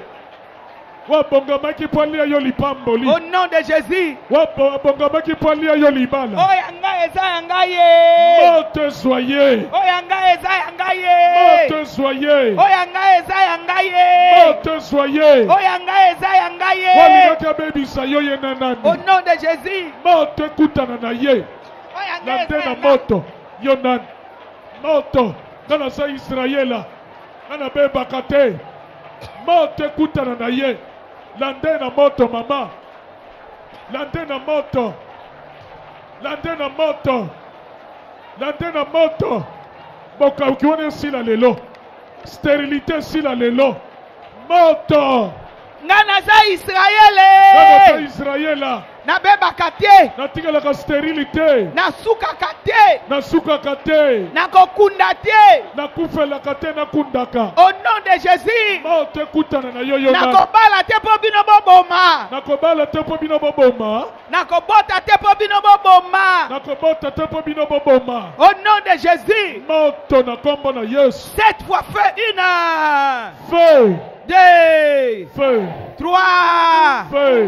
Wabonga maki polia yo lipamboli. Au nom de Jésus. Wabonga maki polia yo libala. Oyanga eza yanga ye. Moto soyez. Oyanga eza yanga ye. Moto soyez. Oyanga eza yanga ye. Moto soyez. Oyanga eza yanga ye. Walingaka baby sayo ye nanani. Au nom de Jésus. Moto kutana na ye. Oyanga eza na moto yo nan. Moto nana sa Israela. Nana beba kate. Moto kutana na ye. Lande na moto mama. Lande na moto. Lande na moto. Lande na moto. Boka ukione sila lelo. Stérilité sila lelo. Moto. Ngana za Israele. Nana sa Israela. Na beba kate. Na tigala ka stérilité. Na suka kate. Na suka kate. Na kokunda te. Na kufela kate na kundaka. Au nom de Jésus. Moto kutana na yo yo na kobala te po bino boboma. Na kobala te po bino boboma. Na kobota te po bino boboma. Na kobota te po bino boboma. Au nom de Jésus. Moto na kombo na Yesu. 7 fois feu. 1. Feu. 2. Feu. 3. Feu.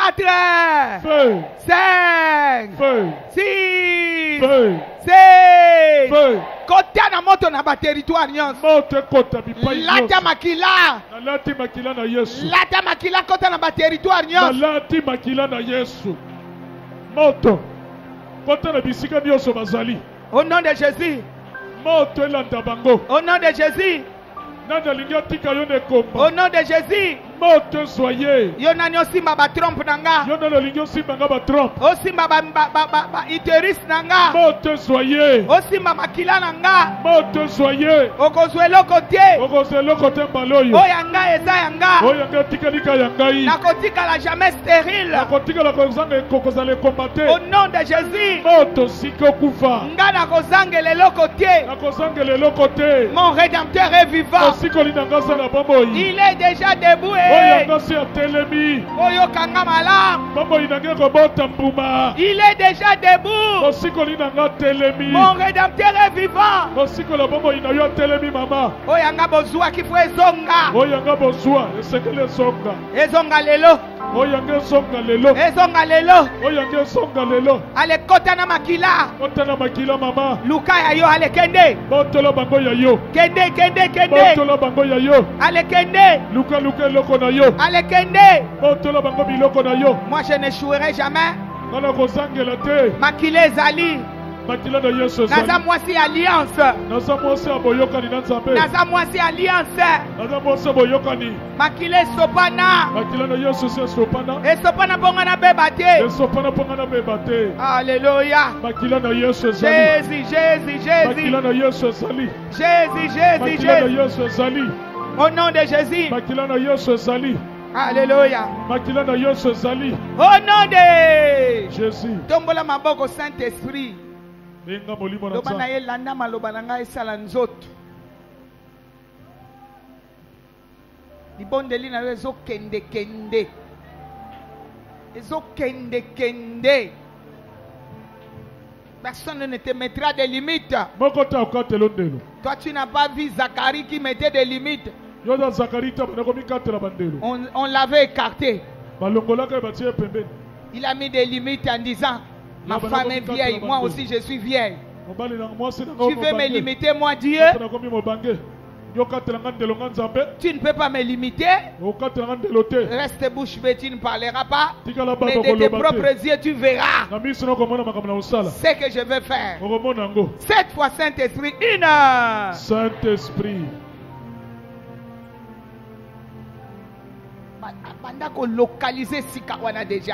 4. Feu. 5. Feu. 6. Feu. 7. Feu. Kota na moto na ba territoire nyonso. Moto kota bipai nyonso. Lata makila. Na lati makila na Yesu. Lata makila kota na ba territoire nyonso. Na lati makila na Yesu. Moto kota na bisika nyonso bazali. Au nom de Jésus. Moto elanda bango. Au nom de Jésus. Nanda linga tika yo ne komba. Au nom de Jésus. Moto soyez. Yo nani osimba ba trompe nanga. Yo nana linga osimba nga ba trompe. Osimba ba iteris nanga. Moto soyez. Osimba makila nanga. Moto soyez. Okozwelo kote. Okozwelo kote mbaloyo. Oyanga eza yanga. Oyanga tika lika yangai. Nakotika la jamais stérile. Nakotika la kozanga kokozale kombate. Au nom de Jésus. Moto siko kufa. Nga nakozangele lokote. Nakozangele lokote. Mon rédempteur est vivant. Osikoli nanga sana bomoi. Il est déjà debout. Oyanga si atelemi. Oyokanga malam. Bomoi nanga kobota mbuma. Il est déjà debout. Osikoli nanga telemi. Mon rédempteur est vivant. Osikola bomoi na yo telemi mama. Oyanga bozwa kifu ezonga. Oyanga bozwa esekele zonga. Ezonga lelo. Oyanga zonga lelo. Ezonga lelo. Oyanga zonga lelo. Ale kota na makila. Kota na makila mama. Luka ya yo ale kende. Botolo bango ya yo. Kende. Botolo bango ya yo. Ale kende. Luka loko na yo. Ale kende. Botolo bango biloko na yo. Moi je n'échouerai jamais. Nana kozangela te. Makile ezali. naza mwasi alliance, naza mwasi alliance, makila esopana, esopana bongo na beba te. Alléluia. Jésus, Jésus, Jésus, Jésus, Jésus. Au nom de Jésus. Alléluia. Au nom de Jésus. Tombola maboko Saint-Esprit. Lobana ye landa maloba na ngai sala nzoto. Libondeli na yo ezo kende kende. Ezo kende kende. Personne ne te mettra des limites. Toi tu n'as pas vu Zacharie qui mettait des limites. On l'avait écarté. Il a mis des limites en disant ma femme est vieille, moi aussi je suis vieille. Tu veux me limiter, moi Dieu? Tu ne peux pas me limiter. Reste bouche bée, tu ne parleras pas. Mais de tes propres yeux, tu verras ce que je vais faire. Cette fois, Saint-Esprit, une. Saint-Esprit. Pendant qu'on localise Sikawana déjà.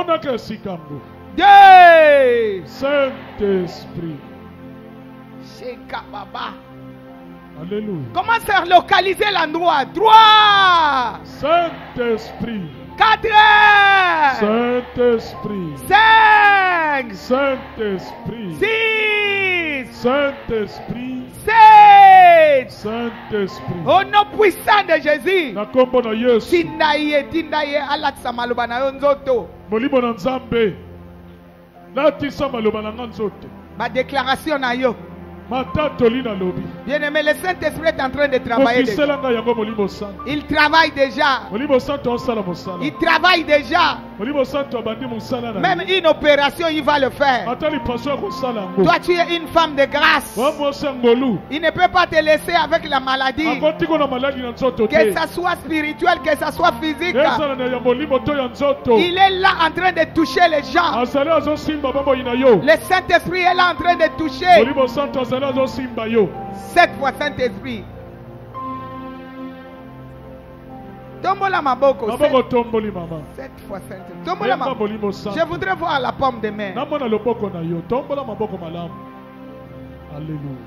Deux. Saint-Esprit. Sheka Baba. Alléluia. Commence à localiser l'endroit. 3. Saint-Esprit. 4. Saint-Esprit. 5. Saint-Esprit. 6. Saint-Esprit. 7. Saint-Esprit. Au nom puissant de Jésus. Yesu. Tindaye alatsa maloba na yo nzoto. Molimo na Nzambe. Latisa maloba na nzoto. Ma déclaration na yo. Bien-aimé, le Saint-Esprit est en train de travailler déjà. Il travaille déjà. Il travaille déjà. Même une opération, il va le faire. Toi, tu es une femme de grâce. Il ne peut pas te laisser avec la maladie. Que ça soit spirituel, que ça soit physique. Il est là en train de toucher les gens. Le Saint-Esprit est là en train de toucher. Cette fois, Saint-Esprit. Tombola maboko. Cette fois, Saint-Esprit. Tombola maboko. Je voudrais voir la paume de main. Alléluia.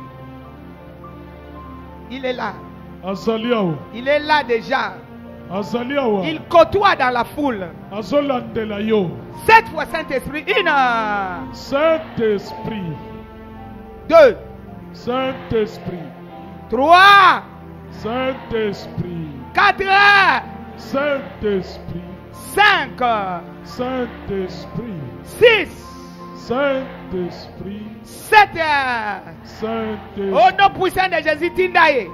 Il est là. Il est là déjà. Il côtoie dans la foule. Cette fois, Saint-Esprit. Une. Saint-Esprit. 2. Saint-Esprit. 3. Saint-Esprit. 4. Saint-Esprit. 5. Saint-Esprit. 6. Saint-Esprit. 7. Saint-Esprit. Au nom puissant de Jésus, Tindaye.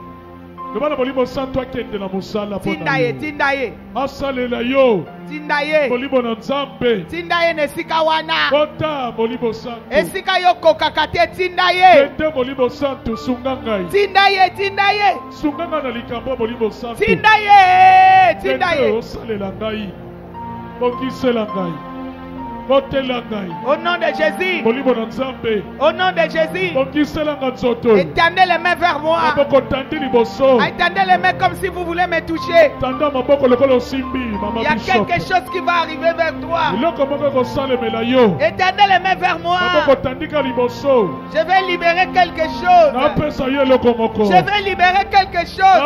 Tindaye, Tindaye. Asalela yo. Tindaye. Molimo na Nzambe. Tindaye nesika wana. Kota molimo santo. Esika yo kokakate Tindaye. Kete molimo santo sungangai. Tindaye, Tindaye. Sunganga na likambo molimo santo. Tindaye, Tindaye. Osalela ngai. Bokisela ngai. Au nom de Jésus. Au nom de Jésus. Étendez les mains vers moi. Étendez les mains comme si vous voulez me toucher. Il y a quelque chose qui va arriver vers toi. Étendez les mains vers moi. Je vais libérer quelque chose. Je vais libérer quelque chose.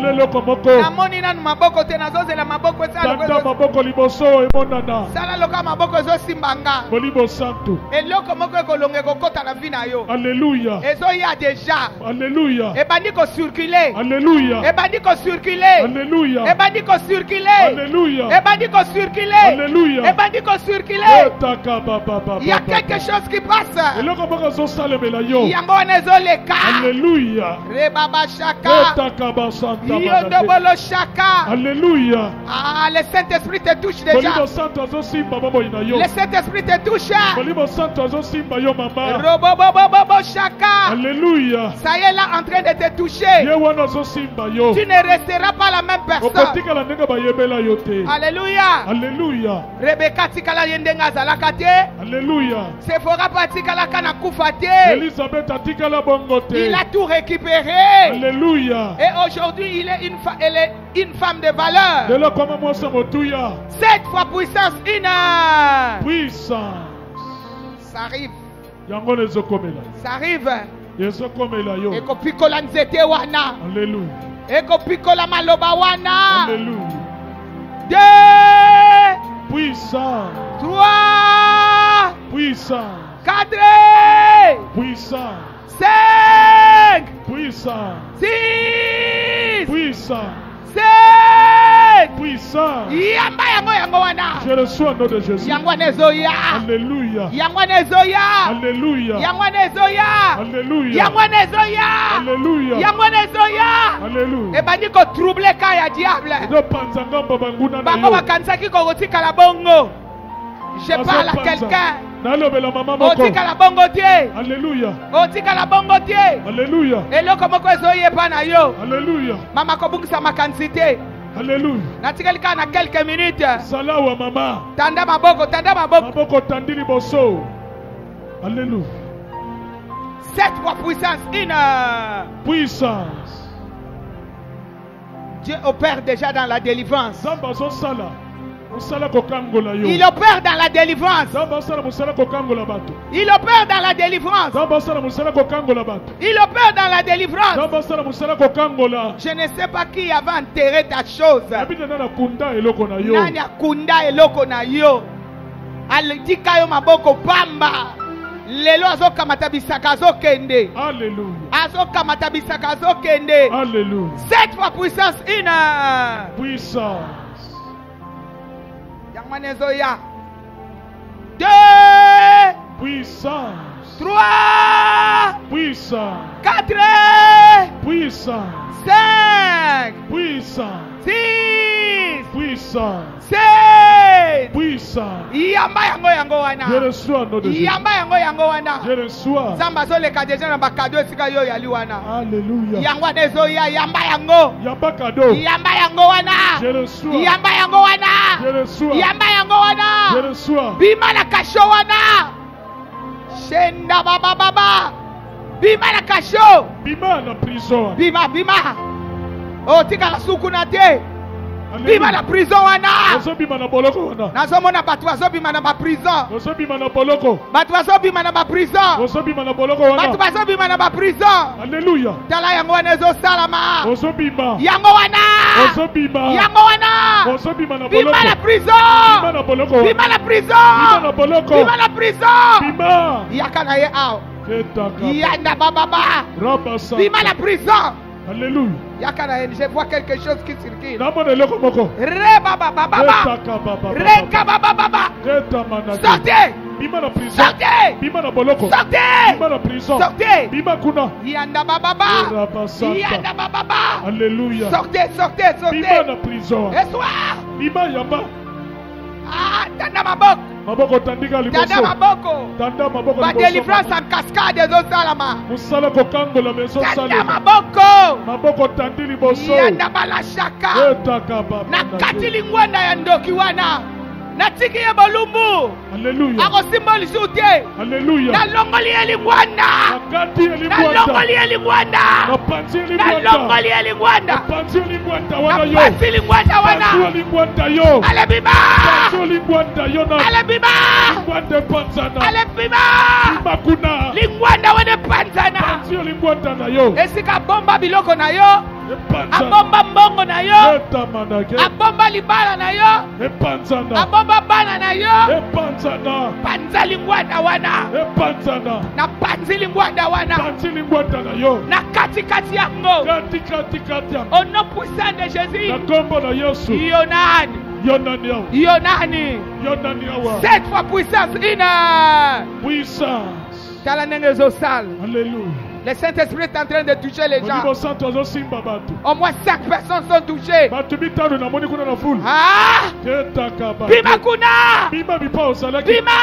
Simbanga. Eloko moko kolonge kokota na vie na yo. Alléluia. Ezo ya déjà. Alléluia. Et bandi ko circuler. Alléluia. Et bandi ko circuler. Alléluia. Et bandi ko circuler. Alléluia. Et bandi ko circuler. Alléluia. Et bandi ko circuler. Il y a quelque chose qui passe. Eloko moko zo salemela yo. Yango nezo leka. Alléluia. Rebaba shaka. Yondobolo shaka. Alléluia. Ah, le Saint-Esprit te touche déjà. Le Saint-Esprit te touche. Molimo Santo azosimba yo mama. Robobobobobo shaka. Alléluia. Ça y est là en train de te toucher. Ye wana azosimba yo. Tu ne resteras pas la même personne. Okotikala ndenge bayebela yo te. Alléluia. Alléluia. Rebecca tikala yendenga azalaka te. Alléluia. Sephora patikala kana kufa te. Elisabeth atikala bongo te. Il a tout récupéré. Alléluia. Et aujourd'hui, elle est une femme de valeur. Lelo koma mwasa motuya. 7 fois puissance, une. Puissance. Ça arrive. Yango nezokomela. Ça arrive. Yezokomela yo. Eko pikola nzete wana. Alléluia. Eko pikola maloba wana. Alléluia. 2. Puissance. 3. Puissance. 4. Puissance. 5. Puissance. 6. Puissance. 7. Puissance. Yamba yango wana. Je reçois au nom de Jésus. Yango nezoya. Alléluia. Yango nezoya. Alléluia. Yango nezoya. Alléluia. Yango nezoya. Alléluia. Yango nezoya. Alléluia. Et bandi ko troubler ka ya diable. Ne panzanga babanguna na Bango yo. bakansaki ko otikala bongo. Je parle à quelqu'un. Nalobela mama moko. Otikala bongo tie. Alléluia. Otikala bongo tie. Alléluia. Eloko moko ezoye pa na yo. Alléluia. Mama ko bungisa makansi te. Alléluia. Natikali ka na quelques minutes. Salawa mama. Tanda maboko, tanda maboko. Maboko tandili boso. Alléluia. 7 fois puissance, une. Puissance. Dieu opère déjà dans la délivrance. Zamba zo sala. Musala kokangola yo. Il opère dans la délivrance. Zamba sala musala kokangola bato. Il opère dans la délivrance. Zamba sala musala kokangola bato. Il opère dans la délivrance. Zamba sala musala kokangola. Je ne sais pas qui avait enterré ta chose. Abina na kunda eloko na yo. Nani akunda eloko na yo. Alitika yo maboko pamba. Lelo azokamata bisaka azokende. Alléluia. Azokamata bisaka azokende. Alléluia. 7 fois puissance, une. Puissance. Yangmanezoya. 2. Puissance. 3. Puissance. 4. Puissance. 5. Puissance. 6. Puissance. 7. Puissance. Yamba yango wana. Je reçois au nom de Jésus. Yamba yango wana. Je reçois. Zamba zoleka deja na bakado esika yo yali wana. Alléluia. Yangwa nezoya yamba yango. Yamba cadeau. Yamba yango wana. Je reçois. Yamba yango wana. Je reçois. Yamba yango wana. Je reçois. Bima na kasho wana. Shenda baba. Bima na kasho. Bima na prison. Bima. O tika la sukuna te. Bima na prison wana. Ozo bima na boloko wana. Nazomona batu bazobima na ba prison. Ozo bima na boloko. Batu bazobima na ba prison. Ozo bima na boloko wana. Batu bazobima na ba prison. Alléluia. Tala yango wana ezo salama. Ozo bima. Yango wana. Ozo bima. Yango wana. Ozo bima na boloko. Bima na prison. Bima na boloko. Bima na prison. Bima na boloko. Bima na prison. Bima. Yaka na ye ao. Ketaka. Yanda baba. Rabasa. Bima na prison. Alléluia. Yaka je vois quelque chose qui circule. Namone leko moko. Re baba. Ketaka baba. Reka baba. Keta manade. Sortez. Bima na prison. Sortez. Bima na boloko. Sortez. Bima na prison. Sortez. Bima kuna. Yanda baba. Rabasanta. Yanda baba. Alléluia. Sortez. Bima na prison. Et soir. Bima yamba. Ah, tanda maboko. Maboko tandika liboso. Tanda maboko. Tanda maboko Ba liboso. délivrance en cascade ezo salama. Musala kokangola meso Tanda sale. maboko. Maboko tandi liboso. Yanda bala shaka. Etaka baba. Na katili ngwanda ya ndoki wana. Na tiki ye bolumbu. Alléluia. Ako symbolise ute. Alléluia. Na longoli eli ngwanda. Akati Na elingwanda. longoli eli ngwanda. Napanzi Na elingwanda. longoli eli ngwanda. Napanzi elingwanda Na wana yo. pasi lingwanda Panzi wana. elingwanda yo. Ale bima. Panzi elingwanda yo na. Ale bima. Lingwanda panzana. Ale bima. Bima kuna. Lingwanda wene panzana. Panzi elingwanda na yo. Esika bomba biloko na yo. Epanzana. Abomba mbongo na yo. Etamanake. Abomba libala na yo. Epanzana. Abomba bana na yo. Epanzana. Panza lingwanda wana. Epanzana. Na panzi lingwanda wana. Panzi lingwanda na yo. Na kati yango. Kati ya. Au nom puissant de Jésus. Na kombo na Yesu. Yonani. Yonani yawa. Yonani. Yonani yawa. 7 fois puissance. Ina. Puissance. Tala ndenge zo sal. Alléluia. Le Saint-Esprit est en train de toucher les gens. Au moins 5 personnes sont touchées. Ah! Bima kuna! Bima!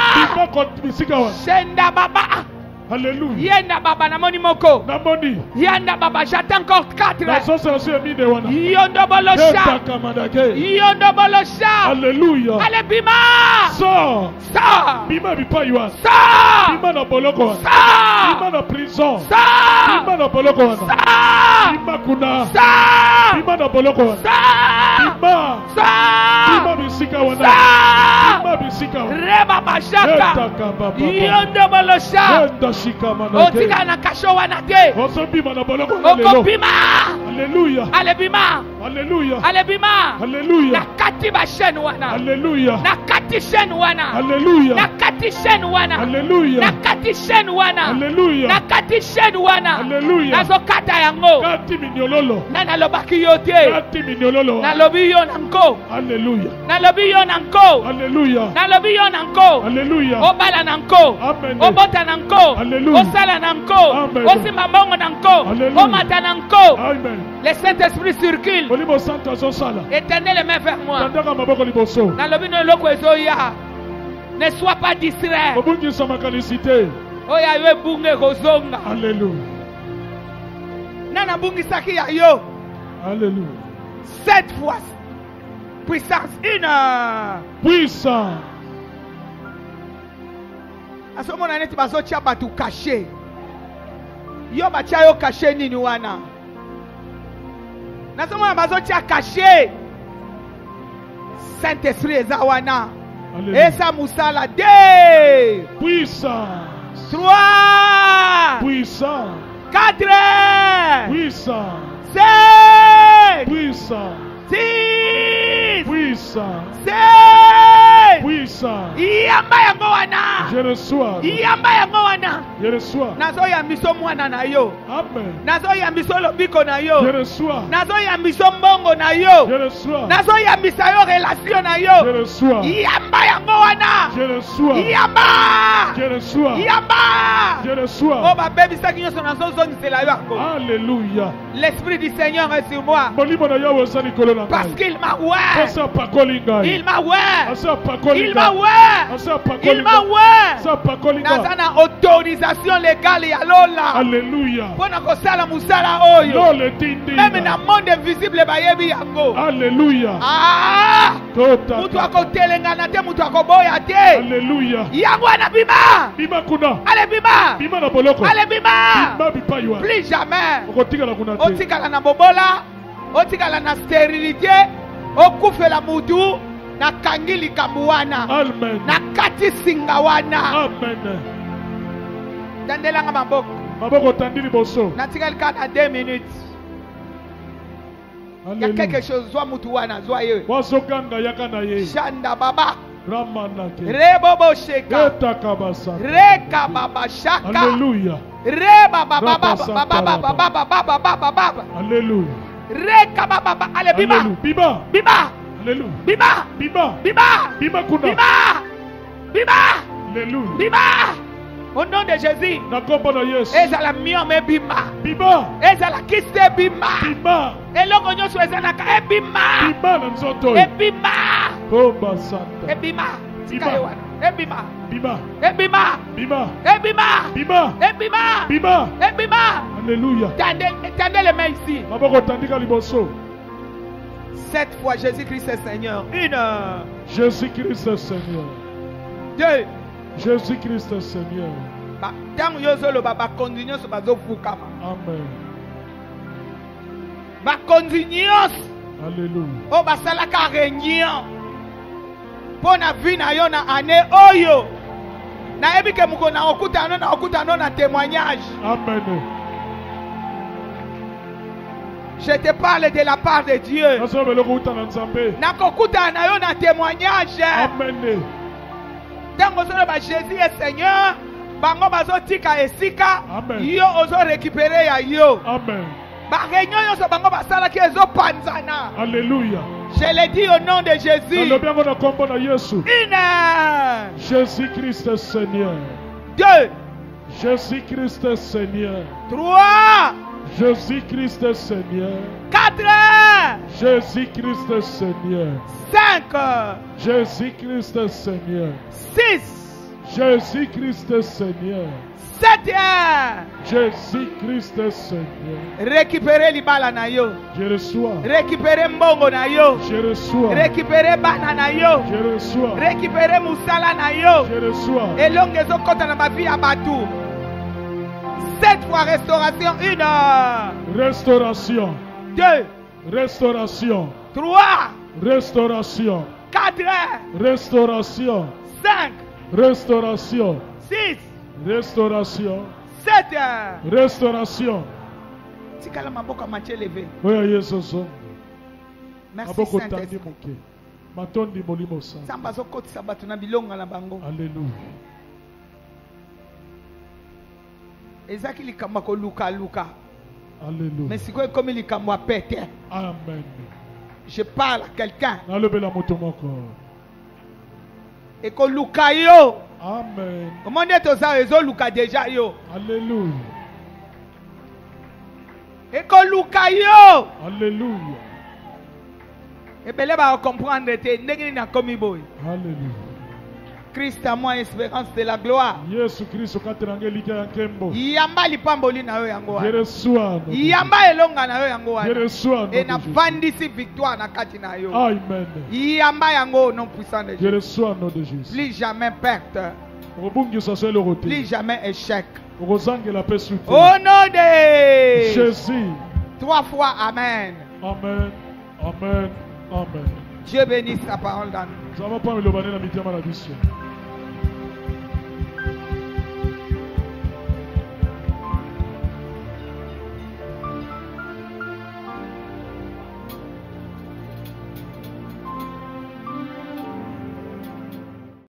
Shenda baba! Alléluia. Yenda baba namoni moko. Namoni. Yenda baba, j'attends encore 4. Yondo bolosha. Yondo bolosha. Alléluia. Allez bima. Sors. Sors. Bima bipa yuan. Sors. Bima na boloko. Sors. Bima na prison. Sors. Bima na boloko. Sors. Bima kuna. Sors. Bima na boloko. Sors. Bima. Sors. Bima bisika wana. Sors. Bima bisika. Reba bashaka. Yondo bolosha. Otika na kasho wana te. Okopima. Alléluia. Alebima. Alléluia. Alebima. Alléluia. Nakati ba chaîne wana. Alléluia. Nakati chaîne wana. Alléluia. Nakati chaîne wana. Alléluia. Nakati chaîne wana. Alléluia. Nakati chaîne wana. Alléluia. Nazo kata yango. Kati minyololo. Na lobaki yo te. Kati minyololo. Na lobi yo nanko. Alléluia. Na lobi yo nanko. Alléluia. Na lobi yo nanko. Alléluia. Obala nanko. Amen. Obota nanko. Alléluia. Osala nanko. Amen. Osimba mbongo nanko. Alléluia. Omata nanko. Amen. Le Saint-Esprit circule. Olimo santo sala. Étendez les mains vers moi. Tandaka maboko liboso. Na lobi no loko ezoya. Ne sois pas distrait. Obungi sama kalicité. Oya yo bunge kozonga. Alléluia. Nana bungi saki ya yo. Alléluia. 7 fois. Puissance 1. Puissance. À ce moment-là, tu vas sortir batu caché. Yo batia yo caché nini wana. Na ce moment-là, vas sortir caché. Saint-Esprit eza wana. Esa musala 2. Puissance. 3. Puissance. 4. Puissance. 5. Puissance. 6. Puissance. 7. Puissance. Yamba yango wana. Je reçois. Yamba yango wana. Je reçois. Nazo yambiso mwana na yo. Amen. Nazo yambiso lobiko na yo. Je reçois. Nazo yambiso mbongo na yo. Je reçois. Nazo yambisa yo relation na yo. Je reçois. Yamba yango wana. Je reçois. Yamba. Je reçois. Yamba. Je reçois. Oh ba baby ça qui nous sont dans zone c'est la yo. Alléluia. L'esprit du Seigneur est sur moi. Parce qu'il m'a ouvert. Il m'a ouvert. Il m'a ouvert. Il m'a ouvert. Nazana autorisation légale ya lola. Alléluia. Pona kosala musala oyo. Même na monde invisible bayebi yango. Alléluia. Ah. Mutu akotelenga na te mutu akoboya te. Alléluia. Yango na bima. Bima kuna. Ale bima. Bima na boloko. Ale bima. Bima bipa yuan. Plus jamais. Okotikala kuna te. Otikala na bobola. Otikala na stérilité. Okufela mutu. Na kangili kamuwana. Amen. Na kati singawana. Amen. Tandelanga maboko. Maboko tandili boso. Na tikali kana 2 minutes. Il y a quelque chose. Zwa mutu wana. Zwa ye. Wasoganga yakana ye. Shanda baba. Ramanake. Rebobo sheka. Etakabasa. Reka baba shaka. Alléluia. Reba baba baba baba baba baba baba. Alléluia. Reka baba baba. Allez bima. Bima. Bima. Alléluia. Bima. Bima. Bima. Bima kuna. Bima. Bima. Alléluia. Bima. Au nom de Jésus. Na kombo na Yesu. Ezala miome bima. Bima. Ezala kiste bima. Bima. Elongo nyoso ezanaka ebima. Bima na nzoto. Ebima. Komba santa. Ebima. Bima. Ebima. Bima. Ebima. Bima. Ebima. Bima. Ebima. Bima. Ebima. Alléluia. Tendez les mains ici. Maboko tandika liboso. 7 fois Jésus-Christ est Seigneur. 1. Jésus-Christ est Seigneur. 2. Jésus-Christ est Seigneur. Tant yozolo baba continuons sur bazo fukama. Amen. Ba continuons. Alléluia. O basala ka réunion. Pona vie na yo na année oyo. Na ebike muko na okuta no na témoignage. Amen. Je te parle de la part de Dieu. Nakokuta na yo na témoignage. Amen. Tango solo ba Jésus est Seigneur. Bango bazo tika esika. Yo ozo récupérer ya yo. Amen. Ba réunion yo so bango basala ki ezo panzana. Alléluia. Je le dis au nom de Jésus. Jésus-Christ est Seigneur. 2. Jésus-Christ est Seigneur. 3. Jésus-Christ est Seigneur. 4. Jésus-Christ est Seigneur. 5. Jésus-Christ est Seigneur. 6. Jésus-Christ est Seigneur. 7. Jésus-Christ est Seigneur. Récupérez libala na yo. Je reçois. Récupérez mbongo na yo. Je reçois. Récupérez bana na yo. Je reçois. Récupérez musala na yo. Je reçois. Elonge ezokota na bavi ya batu. 7 fois restauration. 1. Restauration. 2. Restauration. 3. Restauration. 4. Restauration. 5. Restauration. 6. Restauration. 7. Restauration. Tikala maboko mache levé. Oya Yesu so. Merci Maboko tandi Saint-Esprit. moke. Matondi molimo sa. Samba zokotisa batu na bilonga na bango. Alléluia. Ezaki likambo koluka luka. Alléluia. Mais sikoyo komi likambo ya pete. Amen. Je parle à quelqu'un. Nalobela moto moko. Et koluka yo. Amen. Comment dire tout ça ezoluka déjà yo. Alléluia. Et koluka yo. Alléluia. Ebele ba comprendre te ndenge na komi boy. Alléluia. Christ à moi espérance de la gloire. Yesu Kristo kateranga lika ya nkembo. Yamba lipamboli na yo yango. Je reçois. Yamba elonga na yo yango. Je reçois. Et na vandisi victoire na kati na yo. Amen. Yamba yango au nom puissant de Je Jésus. reçois au nom de Jésus. Plus jamais perte. Plus jamais échec. Au nom de Jésus. 3 fois Amen. Amen. Amen. Amen. Dieu bénisse sa parole dans nous.